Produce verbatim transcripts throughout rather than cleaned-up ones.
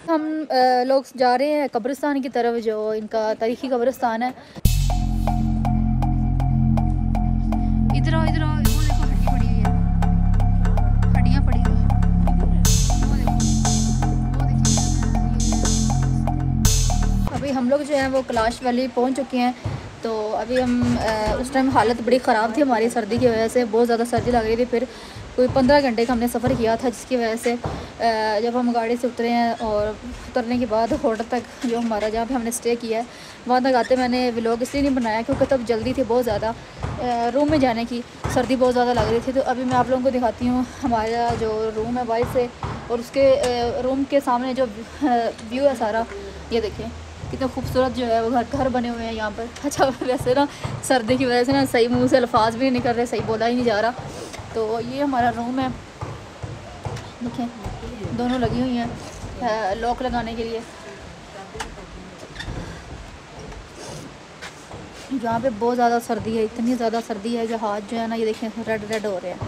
हम लोग जा रहे हैं कब्रिस्तान की तरफ, जो इनका तारीखी कब्रिस्तान है। इधर आओ इधर आओ, वो देखो हड्डी पड़ी हुई है, हड्डियाँ पड़ी हुई हैं, वो देखो, वो देखिए। अभी हम लोग जो है वो कैलाश वैली पहुंच चुके हैं। तो अभी हम उस टाइम हालत बड़ी ख़राब थी हमारी, सर्दी की वजह से बहुत ज़्यादा सर्दी लग रही थी। फिर कोई पंद्रह घंटे का हमने सफ़र किया था, जिसकी वजह से जब हम गाड़ी से उतरे हैं और उतरने के बाद होटल तक जो हमारा जहाँ पे हमने स्टे किया है वहाँ तक आते मैंने व्लॉग इसलिए नहीं बनाया क्योंकि तब जल्दी थी बहुत ज़्यादा रूम में जाने की, सर्दी बहुत ज़्यादा लग रही थी। तो अभी मैं आप लोगों को दिखाती हूँ हमारा जो रूम है बाहर से, और उसके रूम के सामने जो व्यू है सारा, ये देखिए कितना खूबसूरत जो है वो घर घर बने हुए हैं यहाँ पर। अच्छा वैसे ना सर्दी की वजह से ना सही मुँह से अल्फाज भी नहीं निकल रहे, सही बोला ही नहीं जा रहा। तो ये हमारा रूम है, देखें दोनों लगी हुई हैं लॉक लगाने के लिए। यहाँ पे बहुत ज़्यादा सर्दी है, इतनी ज़्यादा सर्दी है कि हाथ जो है ना ये देखें रेड रेड हो रहे हैं।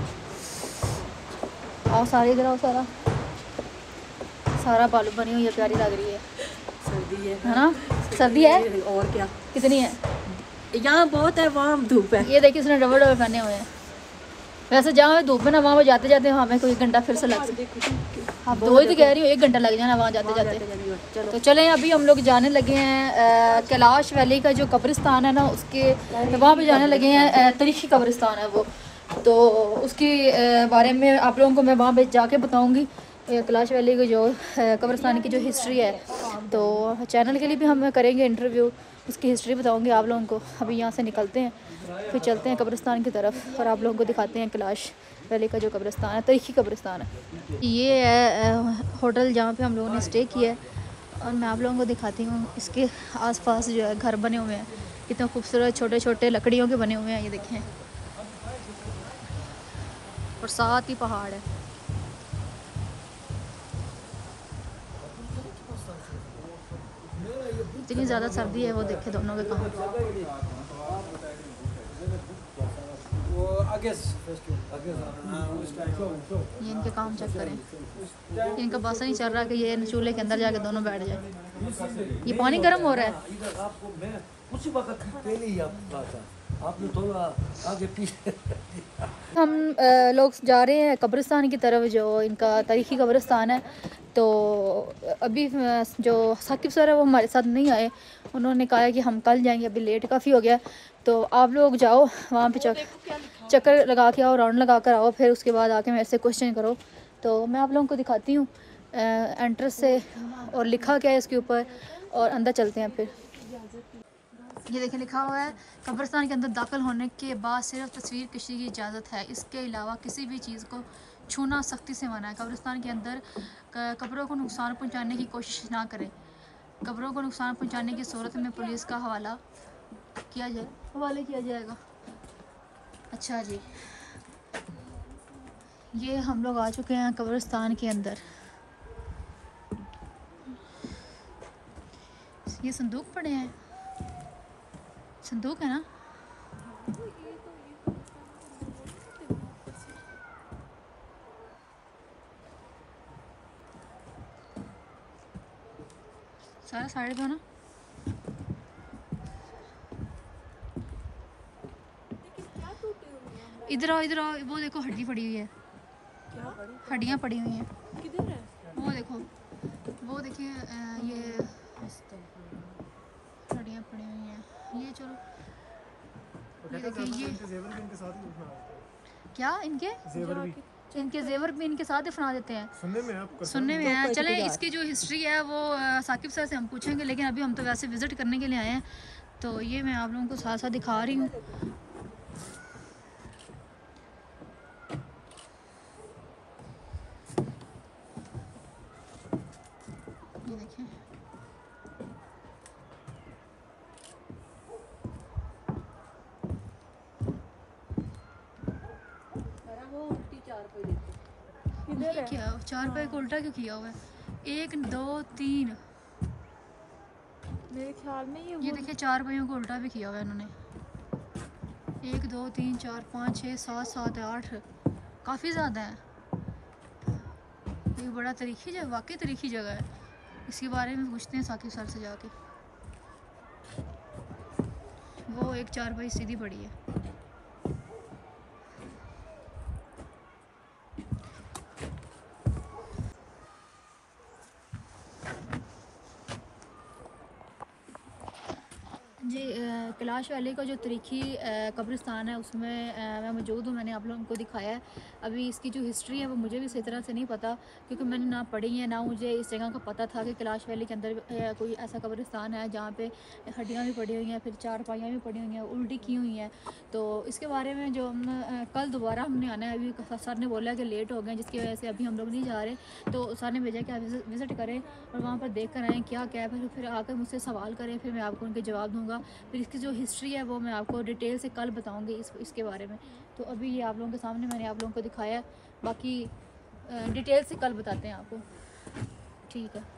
आओ सारी इधर आओ, सारा सारा बालू बनी हुई है, प्यारी लग रही है। सर्दी है है ना, सर्दी है और क्या, कितनी है यहाँ बहुत है, वहाँ धूप है। ये देखिए उसने डबल डबल पहने हुए हैं। वैसे जहाँ धूप है ना वहाँ पे जाते जाते हमें कोई घंटा फिर से लग सकता, दो ही तो कह रही हूँ, एक घंटा लग जाना वहाँ जाते जाते। तो चलें अभी हम लोग जाने लगे हैं कैलाश वैली का जो कब्रिस्तान है ना, उसके वहाँ पे जाने लगे हैं। तारीखी कब्रिस्तान है वो, तो उसके बारे में आप लोगों को मैं वहाँ पे जाके बताऊँगी कैलाश वैली की जो कब्रिस्तान की जो हिस्ट्री है। तो चैनल के लिए भी हम करेंगे इंटरव्यू, उसकी हिस्ट्री बताऊंगी आप लोगों को। अभी यहाँ से निकलते हैं, फिर चलते हैं कब्रिस्तान की तरफ और आप लोगों को दिखाते हैं कैलाश वैली का जो कब्रिस्तान है, तारीखी कब्रिस्तान है। ये है होटल जहाँ पे हम लोगों ने स्टे किया है, और मैं आप लोगों को दिखाती हूँ इसके आसपास जो है घर बने हुए हैं, कितने खूबसूरत छोटे छोटे लकड़ियों के बने हुए हैं, ये देखें, और साथ ही पहाड़ है। इतनी ज़्यादा सर्दी है, वो देखे दोनों के काम, ये इनके काम चेक करें, इनका बस नहीं चल रहा कि ये चूल्हे के अंदर जाके दोनों बैठ जाए। ये पानी गर्म हो रहा है, आपने थोड़ा आगे पीछे। हम लोग जा रहे हैं कब्रिस्तान की तरफ, जो इनका तारीखी कब्रिस्तान है। तो अभी जो साकिब सर है वो हमारे साथ नहीं आए, उन्होंने कहा है कि हम कल जाएंगे, अभी लेट काफ़ी हो गया। तो आप लोग जाओ वहाँ पे चक, चक्कर लगा के आओ, राउंड लगा कर आओ, फिर उसके बाद आके मेरे से क्वेश्चन करो। तो मैं आप लोगों को दिखाती हूँ एंट्रेंस से और लिखा क्या है इसके ऊपर, और अंदर चलते हैं। फिर ये देखें लिखा हुआ है, कब्रिस्तान के अंदर दाखिल होने के बाद सिर्फ तस्वीर कशी की इजाज़त है, इसके अलावा किसी भी चीज़ को छूना सख्ती से मना है। कब्रिस्तान के अंदर कब्रों को नुकसान पहुंचाने की कोशिश ना करें। कब्रों को नुकसान पहुंचाने की सूरत में पुलिस का हवाला किया जाए हवाले किया जाएगा। अच्छा जी, ये हम लोग आ चुके हैं कब्रिस्तान के अंदर। ये संदूक पड़े हैं, संदूक है ना, सारा साढ़े दो ना। इधर आओ इधर आओ, वो देखो हड्डी पड़ी हुई है, हड्डियाँ पड़ी हुई हैं, किधर है वो देखो, वो देखिए ये हड्डियाँ पड़ी हुई हैं। ये चलो ये देखिए, ये क्या इनके जेवर भी इनके जेवर भी इनके साथ दफना देते हैं, सुनने में आपको सुनने में है। चले इसकी जो हिस्ट्री है वो साकिब सर से हम पूछेंगे, लेकिन अभी हम तो वैसे विज़िट करने के लिए आए हैं। तो ये मैं आप लोगों को साथ साथ दिखा रही हूँ। ये देखें, ये क्या चार पाई को उल्टा क्यों किया हुआ है? एक दो तीन, मेरे ख्याल में ये ये देखिए चार पाइयों को उल्टा भी किया हुआ है इन्होंने। एक दो तीन चार पाँच छः सात सात आठ, काफ़ी ज़्यादा है। ये बड़ा तरीकी जगह, वाकई तरीकी जगह है। इसके बारे में पूछते हैं साकिब सर से जाके। वो एक चारपाई सीधी पड़ी है। जी कैलाश वैली का जो तरीखी कब्रिस्तान है उसमें आ, मैं मौजूद हूँ। मैंने आप लोगों को दिखाया है। अभी इसकी जो हिस्ट्री है वो मुझे भी सही तरह से नहीं पता, क्योंकि मैंने ना पढ़ी है ना मुझे इस जगह का पता था कि कैलाश वैली के अंदर आ, कोई ऐसा कब्रिस्तान है जहाँ पे हड्डियाँ भी पड़ी हुई हैं, फिर चार पाइयाँ भी पड़ी हुई हैं, उल्टी की हुई हैं। तो इसके बारे में जो हम आ, कल दोबारा हमने आना है। अभी सर ने बोला कि लेट हो गए, जिसकी वजह से अभी हम लोग नहीं जा रहे। तो सर ने भेजा कि आप विज़िट करें और वहाँ पर देख कर आएँ क्या क्या है, फिर फिर आकर मुझसे सवाल करें, फिर मैं आपको उनके जवाब दूँगा। फिर इसकी जो हिस्ट्री है वो मैं आपको डिटेल से कल बताऊंगी इस इसके बारे में। तो अभी ये आप लोगों के सामने मैंने आप लोगों को दिखाया है, बाकी डिटेल से कल बताते हैं आपको। ठीक है।